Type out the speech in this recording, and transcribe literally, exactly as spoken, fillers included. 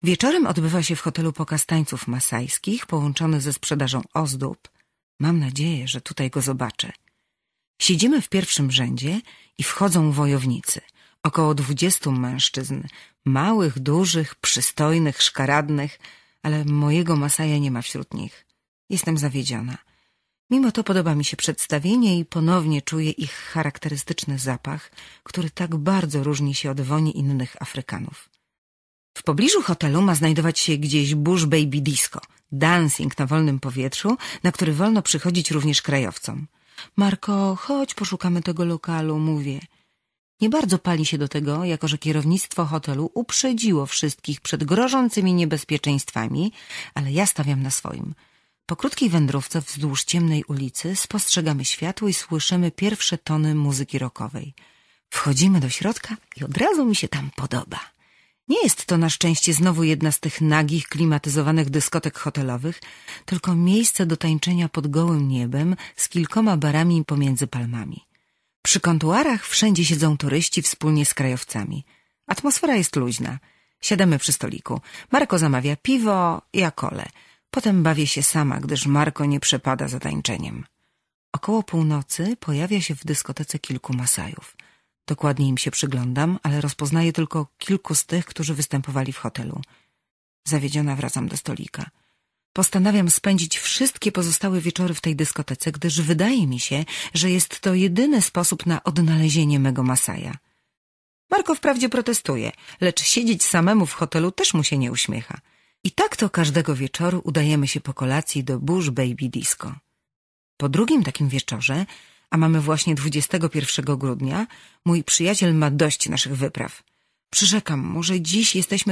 Wieczorem odbywa się w hotelu pokaz tańców masajskich, połączony ze sprzedażą ozdób. Mam nadzieję, że tutaj go zobaczę. Siedzimy w pierwszym rzędzie i wchodzą wojownicy. Około dwudziestu mężczyzn. Małych, dużych, przystojnych, szkaradnych, ale mojego Masaja nie ma wśród nich. Jestem zawiedziona. Mimo to podoba mi się przedstawienie i ponownie czuję ich charakterystyczny zapach, który tak bardzo różni się od woni innych Afrykanów. W pobliżu hotelu ma znajdować się gdzieś Bush Baby Disco, dancing na wolnym powietrzu, na który wolno przychodzić również krajowcom. Marko, chodź, poszukamy tego lokalu, mówię. Nie bardzo pali się do tego, jako że kierownictwo hotelu uprzedziło wszystkich przed grożącymi niebezpieczeństwami, ale ja stawiam na swoim. Po krótkiej wędrówce wzdłuż ciemnej ulicy spostrzegamy światło i słyszymy pierwsze tony muzyki rockowej. Wchodzimy do środka i od razu mi się tam podoba. Nie jest to na szczęście znowu jedna z tych nagich, klimatyzowanych dyskotek hotelowych, tylko miejsce do tańczenia pod gołym niebem z kilkoma barami pomiędzy palmami. Przy kontuarach wszędzie siedzą turyści wspólnie z krajowcami. Atmosfera jest luźna. Siadamy przy stoliku. Marko zamawia piwo, ja kolę. Potem bawię się sama, gdyż Marko nie przepada za tańczeniem. Około północy pojawia się w dyskotece kilku Masajów. Dokładnie im się przyglądam, ale rozpoznaję tylko kilku z tych, którzy występowali w hotelu. Zawiedziona wracam do stolika. Postanawiam spędzić wszystkie pozostałe wieczory w tej dyskotece, gdyż wydaje mi się, że jest to jedyny sposób na odnalezienie mego Masaja. Marko wprawdzie protestuje, lecz siedzieć samemu w hotelu też mu się nie uśmiecha. I tak to każdego wieczoru udajemy się po kolacji do Bush Baby Disco. Po drugim takim wieczorze, a mamy właśnie dwudziestego pierwszego grudnia, mój przyjaciel ma dość naszych wypraw. Przyrzekam mu, że dziś jesteśmy